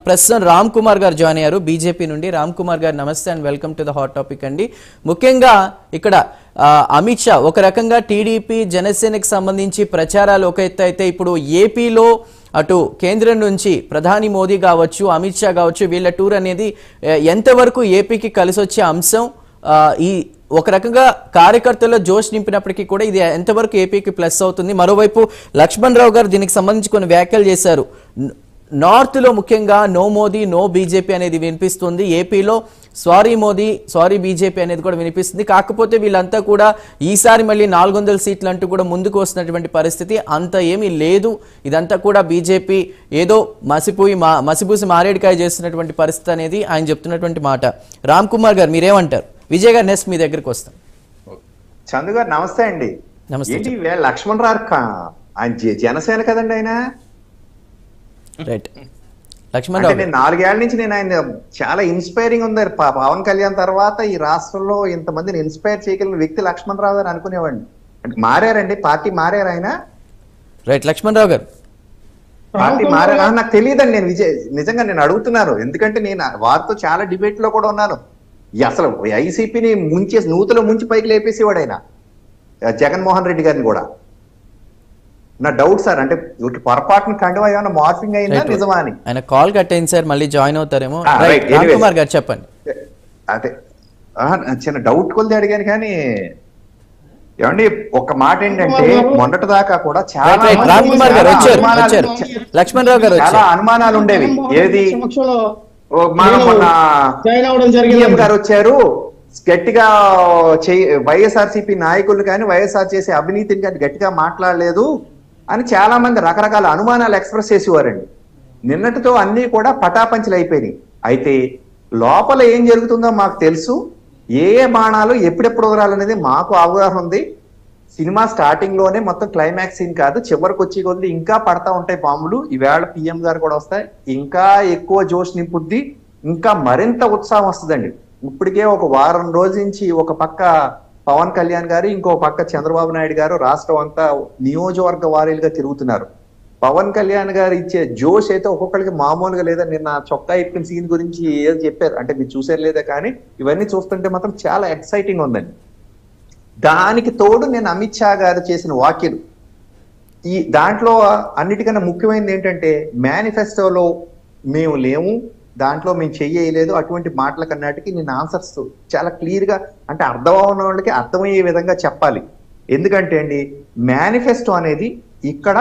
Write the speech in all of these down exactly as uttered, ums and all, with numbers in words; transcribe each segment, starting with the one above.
ప్రస్తుతం రామ్ కుమార్ గారు జాయిన్ అయ్యారు బీజేపీ నుండి. రామ్ కుమార్ గారు నమస్తే and welcome to the hot topic అండి. ముఖ్యంగా ఇక్కడ అమిత్ షా ఒక రకంగా టీడీపీ జనసేనకి సంబంధించి ప్రచారాలు ఒక ఎత్తు అయితే, ఇప్పుడు ఏపీలో అటు కేంద్రం నుంచి ప్రధాని మోదీ కావచ్చు, అమిత్ షా కావచ్చు, వీళ్ళ టూర్ అనేది ఎంతవరకు ఏపీకి కలిసి వచ్చే అంశం, ఈ ఒక రకంగా కార్యకర్తల్లో జోష్ నింపినప్పటికీ కూడా ఇది ఎంతవరకు ఏపీకి ప్లస్ అవుతుంది? మరోవైపు లక్ష్మణ్ రావు గారు దీనికి సంబంధించి కొన్ని వ్యాఖ్యలు చేశారు. నార్త్ లో ముఖ్యంగా నో మోదీ నో బీజేపీ అనేది వినిపిస్తుంది, ఏపీలో సారీ మోదీ సారీ బీజేపీ అనేది కూడా వినిపిస్తుంది. కాకపోతే వీళ్ళంతా కూడా ఈసారి మళ్ళీ నాలుగు వందల సీట్లు అంటూ కూడా ముందుకు వస్తున్నటువంటి పరిస్థితి అంత ఏమీ లేదు. ఇదంతా కూడా బీజేపీ ఏదో మసిపోయి మా మసిపూసి మారేడుకాయ చేస్తున్నటువంటి పరిస్థితి అనేది ఆయన చెప్తున్నటువంటి మాట. రామ్ కుమార్ గారు మీరేమంటారు? విజయ్ గారు నెక్స్ట్ మీ దగ్గరికి వస్తాం. చందు గారు నమస్తే అండి. నమస్తే. లక్ష్మణ్ రావు ఆయన జనసేన కదండి ఆయన. రైట్. లక్ష్మణ్ రావు నేను నాలుగేళ్ల నుంచి నేను ఆయన చాలా ఇన్స్పైరింగ్ ఉంది. పవన్ కళ్యాణ్ తర్వాత ఈ రాష్ట్రంలో ఇంతమందిని ఇన్స్పైర్ చేయగలిగిన వ్యక్తి లక్ష్మణ్ రావు గారు అనుకునేవాడిని. అంటే మారారండి, పార్టీ మారారు ఆయన. రైట్. లక్ష్మణ్ రావు గారు పార్టీ మారారా నాకు తెలియదండి. నేను విజయ్ నిజంగా నేను అడుగుతున్నాను, ఎందుకంటే నేను వారితో చాలా డిబేట్ లో కూడా ఉన్నాను. అసలు ఐసీపీని ముంచేసి నూతులో ముంచి పైకి లేపేసేవాడు ఆయన, జగన్మోహన్ రెడ్డి గారిని కూడా. నా డౌట్ సార్, అంటే పొరపాటున కండువా ఏమైనా మార్పింగ్ అయిందా నిజమా అని. ఆయన కాల్ కట్ అయింది సార్, మళ్ళీ జాయిన్ అవుతారేమో. కుమార్ గారు చెప్పండి. అదే చిన్న డౌట్ కొలిది అడిగాను కానీ ఏమండి ఒక మాట ఏంటంటే మొన్నటి దాకా కూడా చాలా లక్ష్మణ్ రావు గారు చాలా అనుమానాలు ఉండేవి. ఏది సీఎం గారు వచ్చారు గట్టిగా వైఎస్ఆర్సీపీ నాయకులు కానీ వైఎస్ఆర్ చేసే అవినీతిని కానీ గట్టిగా మాట్లాడలేదు అని చాలా మంది రకరకాల అనుమానాలు ఎక్స్ప్రెస్ చేసేవారండి. నిన్నటితో అన్ని కూడా పటాపంచలు అయిపోయినాయి. అయితే లోపల ఏం జరుగుతుందో మాకు తెలుసు, ఏ ఏ బాణాలు ఎప్పుడెప్పుడు వదలాలనేది మాకు అవగాహన ఉంది. సినిమా స్టార్టింగ్ లోనే మొత్తం క్లైమాక్స్ సీన్ కాదు, చివరికి వచ్చి కొద్ది ఇంకా పడతా ఉంటాయి బాంబులు. ఈవేళ పిఎం గారు కూడా వస్తాయి, ఇంకా ఎక్కువ జోష్ నింపుద్ది, ఇంకా మరింత ఉత్సాహం వస్తుందండి. ఇప్పటికే ఒక వారం రోజు నుంచి ఒక పక్క పవన్ కళ్యాణ్ గారు, ఇంకో పక్క చంద్రబాబు నాయుడు గారు రాష్ట్రం అంతా నియోజకవర్గ వారీలుగా తిరుగుతున్నారు. పవన్ కళ్యాణ్ గారు ఇచ్చే జోష్ అయితే ఒక్కొక్కరికి మామూలుగా లేదా. నిన్న చొక్కా ఇప్పిన సీన్ గురించి ఏదో చెప్పారు, అంటే మీరు చూసారు లేదా, కానీ ఇవన్నీ చూస్తుంటే మాత్రం చాలా ఎక్సైటింగ్ ఉందండి. దానికి తోడు నేను అమిత్ షా గారు చేసిన వ్యాఖ్యలు, ఈ దాంట్లో అన్నిటికన్నా ముఖ్యమైనది ఏంటంటే మేనిఫెస్టోలో మేము లేము, దాంట్లో మేము చెయ్యలేదు, అటువంటి మాటల కన్నాటికి నేను ఆన్సర్స్ చాలా క్లియర్ గా, అంటే అర్థం అవ్వని వాళ్ళకి అర్థమయ్యే విధంగా చెప్పాలి. ఎందుకంటే అండి మేనిఫెస్టో అనేది ఇక్కడ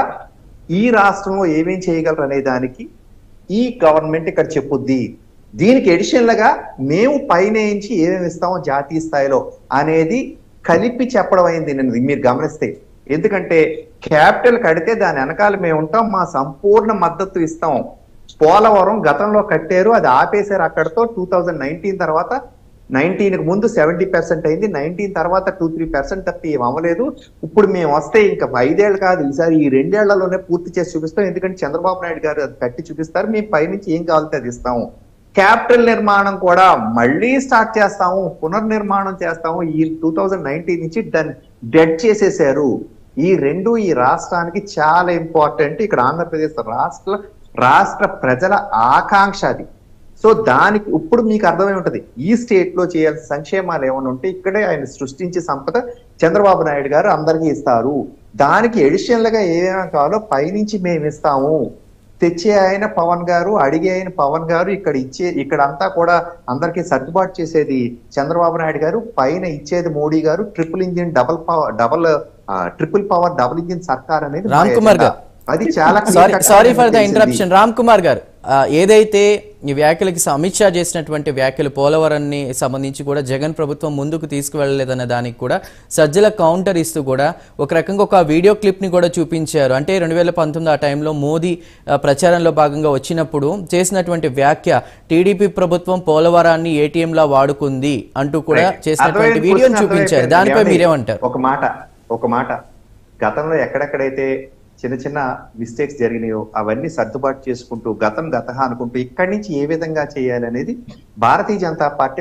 ఈ రాష్ట్రంలో ఏమేం చేయగలరు అనే దానికి ఈ గవర్నమెంట్ ఇక్కడ చెప్పుద్ది. దీనికి ఎడిషనల్ గా మేము పైనుంచి ఏమేమి ఇస్తామో జాతీయ స్థాయిలో అనేది కలిపి చెప్పడం అయింది నేను మీరు గమనిస్తే. ఎందుకంటే క్యాపిటల్ కడితే దాని వెనకాల మేము ఉంటాం, మా సంపూర్ణ మద్దతు ఇస్తాం. పోలవరం గతంలో కట్టారు, అది ఆపేశారు అక్కడతో. టూ థౌజండ్ నైన్టీన్ తర్వాత నైన్టీన్ కు ముందు సెవెంటీ పర్సెంట్ అయింది, నైన్టీన్ తర్వాత టూ త్రీ పర్సెంట్ తప్పి ఏం అవ్వలేదు. ఇప్పుడు మేము వస్తే ఇంకా ఐదేళ్ళు కాదు, ఈసారి ఈ రెండేళ్లలోనే పూర్తి చేసి చూపిస్తాం. ఎందుకంటే చంద్రబాబు నాయుడు గారు అది కట్టి చూపిస్తారు, మేము పైనుంచి ఏం కావాలితే అది ఇస్తాము. క్యాపిటల్ నిర్మాణం కూడా మళ్ళీ స్టార్ట్ చేస్తాము, పునర్నిర్మాణం చేస్తాము. ఈ టూ థౌజండ్ నైన్టీన్ నుంచి దాన్ని డెడ్ చేసేసారు. ఈ రెండు ఈ రాష్ట్రానికి చాలా ఇంపార్టెంట్. ఇక్కడ ఆంధ్రప్రదేశ్ రాష్ట్ర రాష్ట్ర ప్రజల ఆకాంక్ష అది. సో దానికి ఇప్పుడు మీకు అర్థమై ఉంటది, ఈ స్టేట్ లో చేయాల్సిన సంక్షేమాలు ఏమైనా ఉంటే ఇక్కడే ఆయన సృష్టించే సంపద చంద్రబాబు నాయుడు గారు అందరికీ ఇస్తారు. దానికి ఎడిషనల్ గా ఏమేమి కావాలో పైనుంచి మేము ఇస్తాము. తెచ్చే ఆయన పవన్ గారు, అడిగే ఆయన పవన్ గారు, ఇక్కడ ఇచ్చే ఇక్కడంతా కూడా అందరికీ సర్దుబాటు చేసేది చంద్రబాబు నాయుడు గారు, పైన ఇచ్చేది మోడీ గారు. Triple engine double power double triple power double engine సర్కార్ అనేది రామ్ కుమార్ గారు. అది చాలా sorry for the interruption. Ram Kumar గారు, ఏదైతే ఈ వ్యాఖ్యలకి అమిత్ షా చేసినటువంటి వ్యాఖ్యలు పోలవరాన్ని సంబంధించి కూడా జగన్ ప్రభుత్వం ముందుకు తీసుకువెళ్ళలేదన్న దానికి కూడా సజ్జల కౌంటర్ ఇస్తూ కూడా ఒక రకంగా ఒక వీడియో క్లిప్ని కూడా చూపించారు. అంటే రెండు వేల పంతొమ్మిది ఆ టైంలో మోదీ ప్రచారంలో భాగంగా వచ్చినప్పుడు చేసినటువంటి వ్యాఖ్య, టీడీపీ ప్రభుత్వం పోలవరాన్ని ఏటీఎంలా వాడుకుంది అంటూ కూడా చేసినటువంటి వీడియోని చూపించారు. దానిపై మీరేమంటారు? ఒక మాట ఒక మాట గతంలో ఎక్కడెక్కడైతే చిన్న చిన్న మిస్టేక్స్ జరిగినాయో అవన్నీ సర్దుబాటు చేసుకుంటూ గతం గత అనుకుంటూ ఇక్కడి నుంచి ఏ విధంగా చేయాలి అనేది భారతీయ జనతా పార్టీ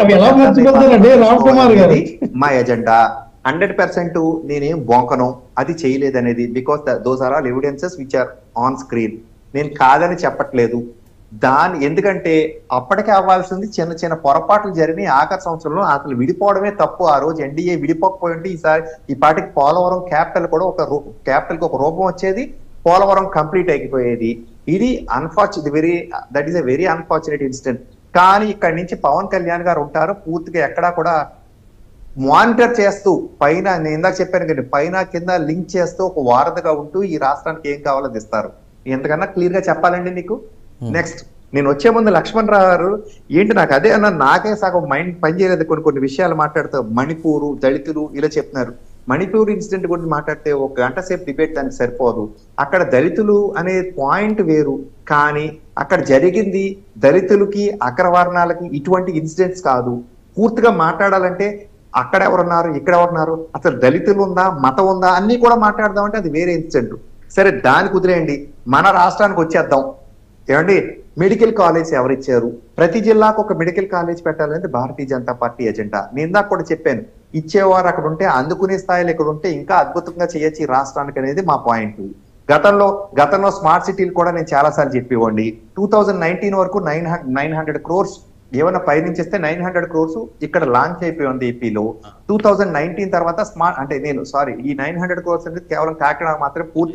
మా ఎజెండా. హండ్రెడ్ పర్సెంట్ నేనేం బొంకను, అది చేయలేదనేది. Because those are all evidences which are on screen. నేను కాదని చెప్పట్లేదు. దాని ఎందుకంటే అప్పటికే అవ్వాల్సింది చిన్న చిన్న పొరపాట్లు జరిగినాయి ఆఖరి సంవత్సరంలో. అసలు విడిపోవడమే తప్పు. ఆ రోజు ఎన్డీఏ విడిపోకపోయి ఉంటే ఈసారి ఈ పాటికి పోలవరం క్యాపిటల్ కూడా ఒక క్యాపిటల్ కి ఒక రూపం వచ్చేది, పోలవరం కంప్లీట్ అయిపోయేది. ఇది unfortunate very that is a very unfortunate incident. కానీ ఇక్కడ నుంచి పవన్ కళ్యాణ్ గారు ఉంటారు, పూర్తిగా ఎక్కడా కూడా మానిటర్ చేస్తూ పైన, నేను ఇందాక చెప్పాను కదా, పైన కింద లింక్ చేస్తూ ఒక వారధిగా ఉంటూ ఈ రాష్ట్రానికి ఏం కావాలో ఇస్తారు. ఎంతకన్నా క్లియర్ గా చెప్పాలండి నీకు. నెక్స్ట్ నేను వచ్చే ముందు లక్ష్మణ్ రావు గారు ఏంటి నాకు అదే అన్న, నాకే సగం మైండ్ పనిచేయలేదు. కొన్ని కొన్ని విషయాలు మాట్లాడుతూ మణిపూరు దళితులు ఇలా చెప్తున్నారు. మణిపూర్ ఇన్సిడెంట్ గురించి మాట్లాడితే ఒక గంట సేపు డిబేట్ దానికి సరిపోదు. అక్కడ దళితులు అనే పాయింట్ వేరు, కానీ అక్కడ జరిగింది దళితులకి అగ్రవర్ణాలకి ఇటువంటి ఇన్సిడెంట్స్ కాదు. పూర్తిగా మాట్లాడాలంటే అక్కడ ఎవరున్నారు, ఇక్కడ ఎవరున్నారు, అసలు దళితులు ఉందా, మతం ఉందా, అన్ని కూడా మాట్లాడదామంటే అది వేరే ఇన్సిడెంట్. సరే దాన్ని కుదిరేయండి, మన రాష్ట్రానికి వచ్చేద్దాం. ఏమండి, మెడికల్ కాలేజ్ ఎవరిచ్చారు? ప్రతి జిల్లాకు ఒక మెడికల్ కాలేజ్ పెట్టాలనేది భారతీయ జనతా పార్టీ ఎజెండా. నేను ఇందాక కూడా చెప్పాను, ఇచ్చేవారు అక్కడ ఉంటే, అందుకునే స్థాయిలో ఇక్కడ ఉంటే ఇంకా అద్భుతంగా చేయొచ్చు ఈ రాష్ట్రానికి అనేది మా పాయింట్. గతంలో గతంలో స్మార్ట్ సిటీలు కూడా నేను చాలా సార్లు చెప్పేవాడిని. టూ థౌజండ్ నైన్టీన్ వరకు నైన్ నైన్ హండ్రెడ్ క్రోర్స్ ఏమైనా పైనుంచేస్తే నైన్ హండ్రెడ్ క్రోర్స్ ఇక్కడ లాంచ్ అయిపోయి ఉంది ఏపీలో. టూ థౌజండ్ నైన్టీన్ తర్వాత స్మార్ట్ అంటే నేను సారీ ఈ నైన్ హండ్రెడ్ క్రోర్స్ అనేది కేవలం కాకినాడ మాత్రమే, పూర్తి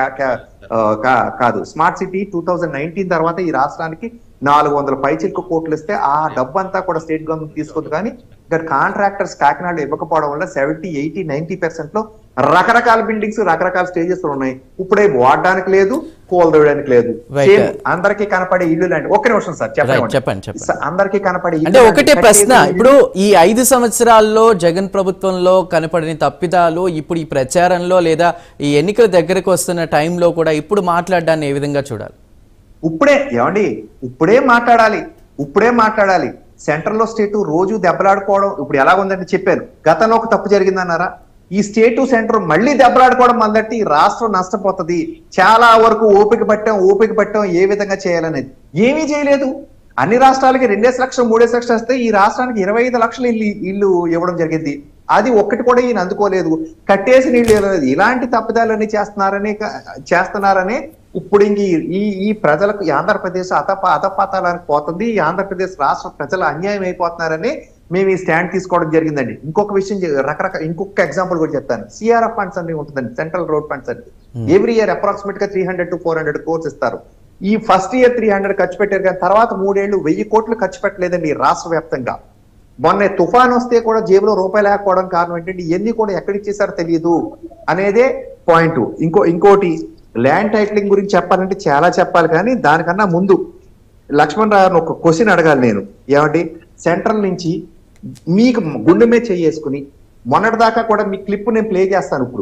కాదు. Smart city two thousand nineteen తర్వాత ఈ రాష్ట్రానికి నాలుగు వందల పైచిల్కు కోట్లు ఇస్తే ఆ డబ్బు అంతా కూడా స్టేట్ గవర్నమెంట్ తీసుకుంది. కానీ ఇక్కడ కాంట్రాక్టర్స్ కాకినాడ ఇవ్వకపోవడం వల్ల సెవెంటీ ఎయిటీ నైన్టీ పర్సెంట్ లో రకరకాల బిల్డింగ్స్ రకరకాల స్టేజెస్ ఉన్నాయి. ఇప్పుడే వాడడానికి లేదు, కోల్దేయడానికి లేదు. అందరికీ కనపడే ఇల్లు లాంటి. ఒక్క నిమిషం సార్ చెప్పండి. అందరికీ కనపడే అంటే ఒకటే ప్రశ్న, ఇప్పుడు ఈ ఐదు సంవత్సరాల్లో జగన్ ప్రభుత్వంలో కనపడిన తప్పిదాలు ఇప్పుడు ఈ ప్రచారంలో లేదా ఈ ఎన్నికల దగ్గరకు వస్తున్న టైంలో కూడా ఇప్పుడు మాట్లాడడాన్ని ఏ విధంగా చూడాలి? ఇప్పుడే ఏమండి, ఇప్పుడే మాట్లాడాలి, ఇప్పుడే మాట్లాడాలి. సెంట్రల్ లో స్టేట్ రోజు దెబ్బలాడుకోవడం ఇప్పుడు ఎలా ఉందంటే చెప్పాను. గతంలో ఒక తప్పు జరిగిందన్నారా, ఈ స్టేట్ సెంటర్ మళ్ళీ దెబ్బలాడుకోవడం మొదటి రాష్ట్రం నష్టపోతుంది. చాలా వరకు ఓపిక పట్టాం ఓపిక పట్టాం ఏ విధంగా చేయాలనేది ఏమీ చేయలేదు. అన్ని రాష్ట్రాలకి రెండేసి లక్షలు మూడేసి లక్షలు వస్తే ఈ రాష్ట్రానికి ఇరవై ఐదు లక్షలు ఇల్లు ఇల్లు ఇవ్వడం జరిగింది. అది ఒక్కటి కూడా ఈయన అందుకోలేదు, కట్టేసి నీళ్ళు ఇవ్వలేదు. ఇలాంటి తప్పిదాలన్నీ చేస్తున్నారని చేస్తున్నారని ఇప్పుడు ఇంక ఈ ఈ ప్రజలకు ఈ ఆంధ్రప్రదేశ్ అతప అతపాతాలకు పోతుంది, ఈ ఆంధ్రప్రదేశ్ రాష్ట్ర ప్రజలు అన్యాయం అయిపోతున్నారని మేము ఈ స్టాండ్ తీసుకోవడం జరిగిందండి. ఇంకొక విషయం రకరకాల ఇంకొక ఎగ్జాంపుల్ కూడా చెప్తాను. సిఆర్ఎఫ్ ఫండ్స్ అన్ని ఉంటుందండి, సెంట్రల్ రోడ్ ఫండ్స్ అండి. ఎవ్రీ ఇయర్ అప్రాక్సిమేట్ గా three hundred to four hundred crores ఇస్తారు. ఈ ఫస్ట్ ఇయర్ త్రీ హండ్రెడ్ ఖర్చు పెట్టారు, కానీ తర్వాత మూడేళ్లు వెయ్యి కోట్లు ఖర్చు పెట్టలేదండి రాష్ట్ర వ్యాప్తంగా. మొన్న తుఫాన్ వస్తే కూడా జేబులో రూపాయలు లేకపోవడం కారణం ఏంటంటే ఇవన్నీ కూడా ఎక్కడిచ్చేసారో తెలియదు అనేదే పాయింట్. ఇంకో ఇంకోటి ల్యాండ్ టైటిలింగ్ గురించి చెప్పాలంటే చాలా చెప్పాలి, కానీ దానికన్నా ముందు లక్ష్మణ్ రావు ఒక క్వశ్చన్ అడగాలి నేను. ఏమంటే సెంట్రల్ నుంచి మీకు గుండె మీద చేసుకుని మొన్నటి దాకా కూడా మీ క్లిప్ నేను ప్లే చేస్తాను. ఇప్పుడు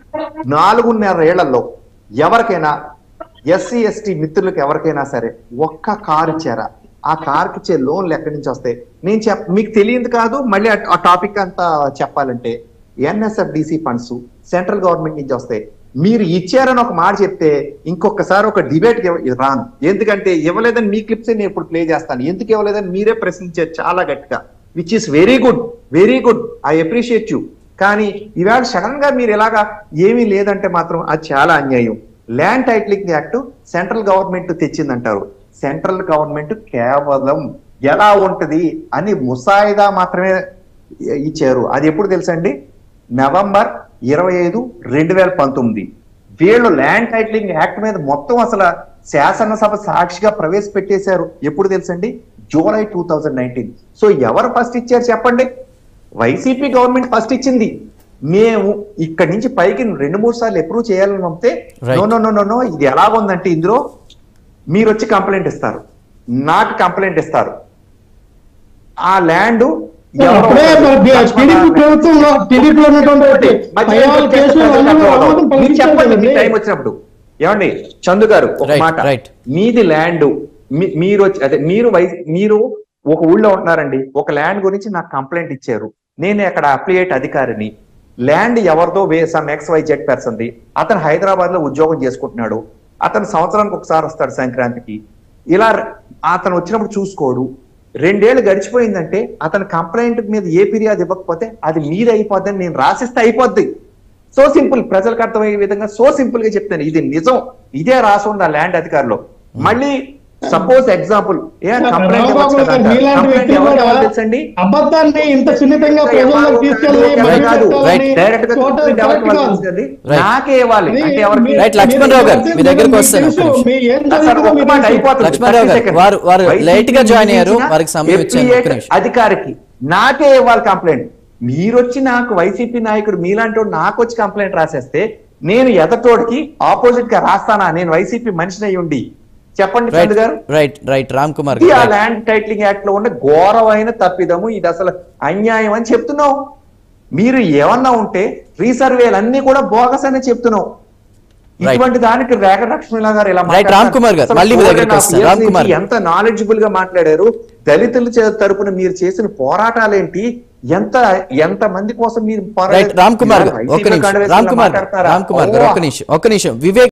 నాలుగున్నర ఏళ్లలో ఎవరికైనా ఎస్సీ ఎస్టీ మిత్రులకు ఎవరికైనా సరే ఒక్క కారు ఇచ్చారా? ఆ కార్కి ఇచ్చే లోన్లు ఎక్కడి నుంచి వస్తాయి? నేను చెప్ మీకు తెలియదు కాదు, మళ్ళీ ఆ టాపిక్ అంతా చెప్పాలంటే ఎన్ఎస్ఎఫ్డిసి ఫండ్స్ సెంట్రల్ గవర్నమెంట్ నుంచి వస్తాయి. మీరు ఇచ్చారని ఒక మాట చెప్తే ఇంకొకసారి ఒక డిబేట్ రాను, ఎందుకంటే ఇవ్వలేదని మీ క్లిప్స్ నేను ఇప్పుడు ప్లే చేస్తాను. ఎందుకు ఇవ్వలేదని మీరే ప్రశ్నించారు చాలా గట్టిగా, which is very good very good I appreciate you. కానీ ఇవాళ సడన్ గా మీరు ఎలాగా ఏమీ లేదంటే మాత్రం అది చాలా అన్యాయం. Land titling act central government తెచ్చిందంటారు. సెంట్రల్ గవర్నమెంట్ కేవలం ఎలా ఉంటది అని ముసాయిదా మాత్రమే ఇచ్చారు. అది ఎప్పుడు తెలుసండి? నవంబర్ ఇరవై ఐదు రెండు వేల పంతొమ్మిది వీళ్ళు ల్యాండ్ టైటిలింగ్ యాక్ట్ మీద మొత్తం అసలు శాసనసభ సాక్షిగా ప్రవేశపెట్టేశారు. ఎప్పుడు తెలుసండి? July two thousand nineteen. So ఎవరు ఫస్ట్ ఇచ్చారు చెప్పండి? వైసీపీ గవర్నమెంట్ ఫస్ట్ ఇచ్చింది. మేము ఇక్కడి నుంచి పైకి రెండు మూడు సార్లు అప్రూవ్ చేయాలని పంపితే no no no no no ఇది ఎలా ఉందంటే ఇందులో మీరు వచ్చి కంప్లైంట్ ఇస్తారు, నాకు కంప్లైంట్ ఇస్తారు. ఆ ల్యాండ్ చెప్పండి టైం వచ్చినప్పుడు. ఏమండి చందు గారు ఒక మాట, మీది ల్యాండ్ మీరు వచ్చి అదే మీరు మీరు ఒక ఊళ్ళో ఉంటున్నారండి, ఒక ల్యాండ్ గురించి నాకు కంప్లైంట్ ఇచ్చారు, నేను అక్కడ అప్లియేట్ అధికారిని. ల్యాండ్ ఎవరిదో వే సమ్ ఎక్స్ వై జెడ్ పర్సన్ది. అతను హైదరాబాద్ లో ఉద్యోగం చేసుకుంటున్నాడు. అతను సంవత్సరానికి ఒకసారి వస్తాడు సంక్రాంతికి. ఇలా అతను వచ్చినప్పుడు చూసుకోడు. రెండేళ్లు గడిచిపోయిందంటే అతని కంప్లైంట్ మీద ఏ ఫిర్యాదు ఇవ్వకపోతే అది మీది అయిపోద్దని నేను రాసిస్తే అయిపోద్ది. సో సింపుల్, ప్రజలకు అర్థమయ్యే విధంగా సో సింపుల్ గా చెప్తాను. ఇది నిజం, ఇదే రాసి ఉంది ఆ ల్యాండ్ అధికారిలో. మళ్ళీ suppose example a complaint Rambabu ఇవ్వచ్చు గారు కదా, మీలాంటి కంప్లైంట్ వ్యక్తులు ఎవరికి కూడా ఎవరు తెలుసండి? అబద్ధాన్ని ఇంత సున్నితంగా ప్రజల్లోకి తీసుకెళ్ళి ఎవరు కాదు, రైట్. డైరెక్ట్ గా చూడటం కంప్లైంట్ ఎవరికి correct వాళ్ళు కాదు. తెలుసండి? రైట్. నాకే ఇవ్వాలి అది అంటే ఎవరికి? మీ- రైట్, లక్ష్మణరావు గారు, మీ దగ్గరికి మీకు వస్తాను తెలుసు, ఒక్క నిమిషం. మీ ఏం సార్, జరుగుతుందో ఒక్క మీకు మాట తెలుసు. అయిపోతుంది. లక్ష్మణరావు థర్టీ గారు, సెకండ్స్. వారు- వారు వైసీపీ late గా join అయ్యారు. ఇచ్చిన వారికి సమయం ఇచ్చాను. ఒక్క ఎఫ్ఐఏ నిమిషం. అధికారికి నాకే ఇవ్వాలి కంప్లైంట్. మీరొచ్చి నాకు వైసీపీ నాయకుడు మీలాంటి వాడు నాకు వచ్చి కంప్లైంట్ రాసేస్తే నేను ఎదటోడికి ఆపోజిట్ గా రాస్తానా? నేను వైసీపీ మనిషిని అయి ఉండి చెప్పండి రైట్ చంద్ర గారు. రైట్ రైట్ రామ్ కుమార్ ఇది గారు, ఆ రైట్. ల్యాండ్ టైటిలింగ్ యాక్ట్ లో ఉన్న ఘోరమైన తప్పిదము, ఇది అసలు అన్యాయం అని చెప్తున్నాం. మీరు ఏమన్నా ఉంటే రీసర్వేలు అన్ని కూడా బోగస్ అని చెప్తున్నాం. Right. ఇటువంటి దానికి రేఖ లక్ష్మీలా గారు ఇలా Right, మాట్లాడతారు. రామ్ కుమార్ గారు, అసలు మళ్ళీ మీ four దగ్గరికి and half వస్తాను. years రామ్ కుమార్ నుంచి గారు. ఎంత నాలెడ్జిబుల్ గా మాట్లాడారు. దళితుల చే- తరపున మీరు చేసిన పోరాటాలేంటి, ఎంత ఎంత మంది కోసం మీరు రైట్ రామ్ కుమార్ గారు, వైసీపీ ఒక్క నిమిషం. కండువేసుకుని రామ్ కుమార్ గారు, మాట్లాడతారా? రామ్ కుమార్ గారు, ఒక్క నిమిషం ఒక్క నిమిషం వివేక్